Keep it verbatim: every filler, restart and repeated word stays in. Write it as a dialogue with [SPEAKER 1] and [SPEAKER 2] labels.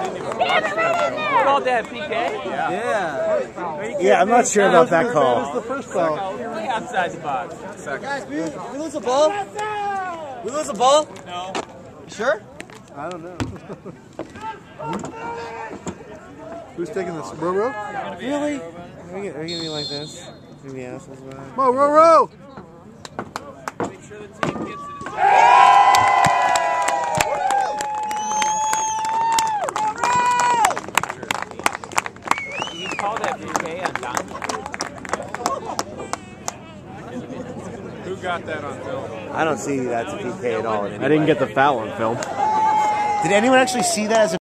[SPEAKER 1] Called that P K?
[SPEAKER 2] Yeah.
[SPEAKER 3] Yeah, yeah I'm not sure about that call.
[SPEAKER 2] That was the first call.
[SPEAKER 1] Way outside the box.
[SPEAKER 4] Guys, we, we lose a ball? We lose a ball?
[SPEAKER 1] No.
[SPEAKER 4] You sure?
[SPEAKER 2] I don't know. Who's taking this? Roro?
[SPEAKER 3] Really? Are we gonna be like this? Gonna be assholes about it?
[SPEAKER 2] Come on, Roro!
[SPEAKER 1] Make sure the team gets it. He called that P K on Don.
[SPEAKER 5] Who got that on film?
[SPEAKER 3] I don't see that's a P K at all.
[SPEAKER 6] I didn't get the foul on film.
[SPEAKER 3] Did anyone actually see that as a